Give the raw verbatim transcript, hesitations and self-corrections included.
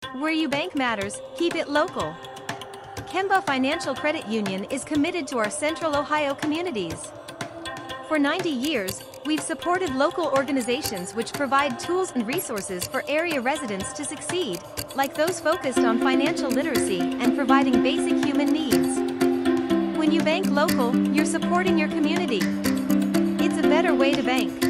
Where you bank matters, keep it local. KEMBA Financial Credit Union is committed to our Central Ohio communities. For ninety years, we've supported local organizations which provide tools and resources for area residents to succeed, like those focused on financial literacy and providing basic human needs. When you bank local, you're supporting your community. It's a better way to bank.